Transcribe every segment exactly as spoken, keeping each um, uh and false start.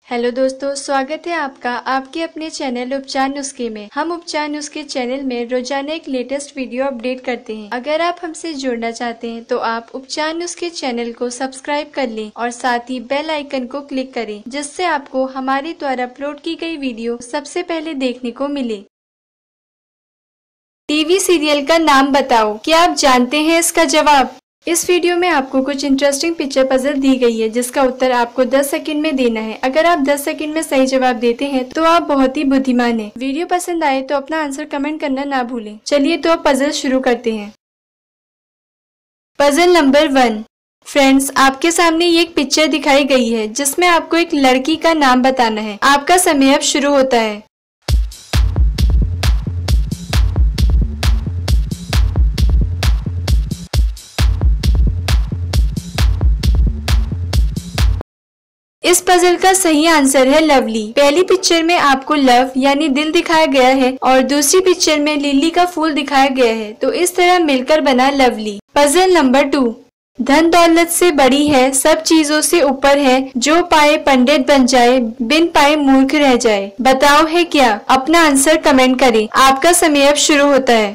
Hello दोस्तों, स्वागत है आपका आपके अपने चैनल उपचार नुस्खे में। हम उपचार नुस्खे चैनल में रोजाना एक लेटेस्ट वीडियो अपडेट करते हैं। अगर आप हमसे जुड़ना चाहते हैं तो आप उपचार नुस्खे चैनल को सब्सक्राइब कर लें और साथ ही बेल आइकन को क्लिक करें, जिससे आपको हमारे द्वारा अपलोड की गई वीडियो सबसे पहले देखने को मिले। टीवी सीरियल का नाम बताओ। क्या आप जानते हैं इसका जवाब? इस वीडियो में आपको कुछ इंटरेस्टिंग पिक्चर पजल दी गई है, जिसका उत्तर आपको दस सेकंड में देना है। अगर आप दस सेकंड में सही जवाब देते हैं तो आप बहुत ही बुद्धिमान हैं। वीडियो पसंद आए तो अपना आंसर कमेंट करना ना भूलें। चलिए तो अब पजल शुरू करते हैं। Puzzle number one. फ्रेंड्स, आपके सामने ये एक पिक्चर दिखाई गई है जिसमें आपको एक लड़की का नाम बताना है। आपका समय अब शुरू होता है। इस पजल का सही आंसर है लवली। पहली पिक्चर में आपको लव यानी दिल दिखाया गया है और दूसरी पिक्चर में लिली का फूल दिखाया गया है, तो इस तरह मिलकर बना लवली। Puzzle number two. धन दौलत से बड़ी है, सब चीजों से ऊपर है, जो पाए पंडित बन जाए, बिन पाए मूर्ख रह जाए। बताओ है क्या? अपना आंसर कमेंट करें। आपका समय अब शुरू होता है।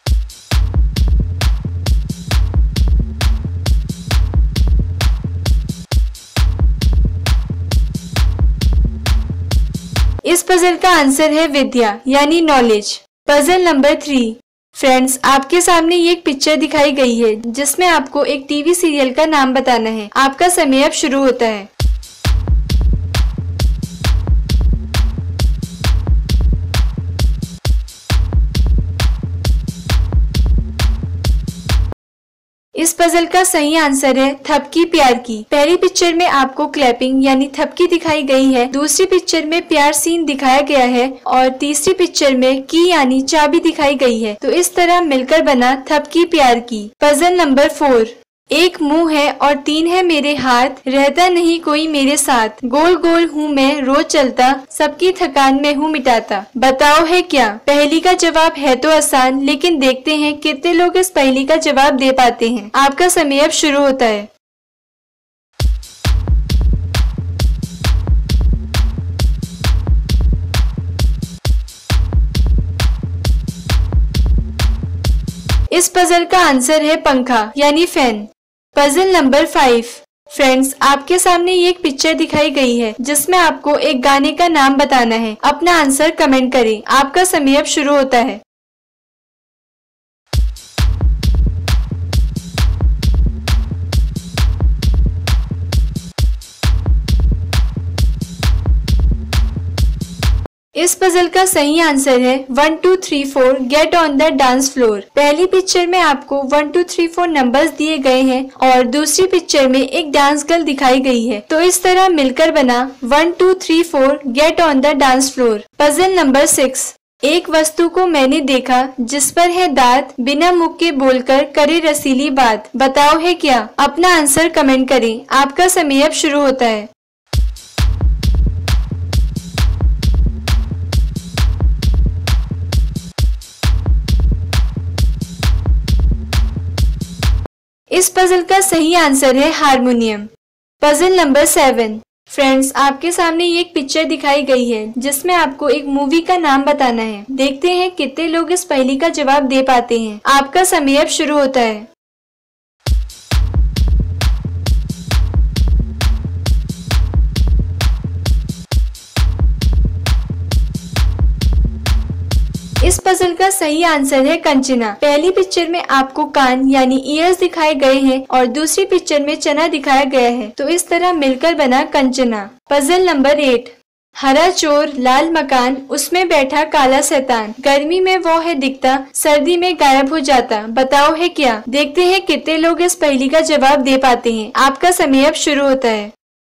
इस पजल का आंसर है विद्या यानी knowledge. Puzzle number three. Friends, आपके सामने ये एक पिक्चर दिखाई गई है जिसमें आपको एक टीवी सीरियल का नाम बताना है। आपका समय अब शुरू होता है। इस पजल का सही आंसर है थपकी प्यार की। पहली पिक्चर में आपको क्लैपिंग यानी थपकी दिखाई गई है, दूसरी पिक्चर में प्यार सीन दिखाया गया है और तीसरी पिक्चर में की यानी चाबी दिखाई गई है, तो इस तरह मिलकर बना थपकी प्यार की। Puzzle number four. एक मुंह है और तीन है मेरे हाथ, रहता नहीं कोई मेरे साथ, गोल गोल हूँ मैं रोज चलता, सबकी थकान में हूँ मिटाता। बताओ है क्या? पहली का जवाब है तो आसान, लेकिन देखते हैं कितने लोग इस पहली का जवाब दे पाते हैं। आपका समय अब शुरू होता है। इस पजल का आंसर है पंखा यानी fan. Puzzle number five. Friends, आपके सामने ये एक पिक्चर दिखाई गई है जिसमें आपको एक गाने का नाम बताना है। अपना आंसर कमेंट करें। आपका समय अब शुरू होता है। इस पजल का सही आंसर है one two three four get on the dance floor. पहली पिक्चर में आपको one two three four numbers दिए गए हैं और दूसरी पिक्चर में एक डांस गर्ल दिखाई गई है, तो इस तरह मिलकर बना one two three four get on the dance floor. Puzzle number six. एक वस्तु को मैंने देखा जिस पर है दांत, बिना मुख के बोलकर करे रसीली बात। बताओ है क्या? अपना आंसर कमेंट करें। आपका समय अब शुरू होता है। इस पजल का सही आंसर है harmonium. Puzzle number seven. Friends, आपके सामने ये एक पिक्चर दिखाई गई है जिसमें आपको एक मूवी का नाम बताना है। देखते हैं कितने लोग इस पहेली का जवाब दे पाते हैं। आपका समय अब शुरू होता है। इस पजल का सही आंसर है कंचना। पहली पिक्चर में आपको कान यानी ईयर्स दिखाए गए हैं और दूसरी पिक्चर में चना दिखाया गया है, तो इस तरह मिलकर बना कंचना। Puzzle number eight. हरा चोर लाल मकान, उसमें बैठा काला शैतान, गर्मी में वो है दिखता, सर्दी में गायब हो जाता। बताओ है क्या? देखते हैं कितने लोग इस पहेली का जवाब दे पाते हैं। आपका समय अब शुरू होता है।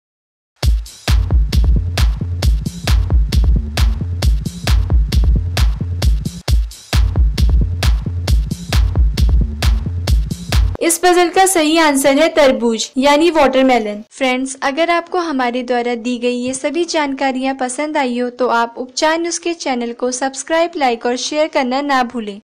इस पजल का सही आंसर है तरबूज यानी वाटरमेलन। फ्रेंड्स, अगर आपको हमारे द्वारा दी गई ये सभी जानकारियाँ पसंद आई हो तो आप उपचार नुस्खे चैनल को सब्सक्राइब, लाइक और शेयर करना ना भूलें।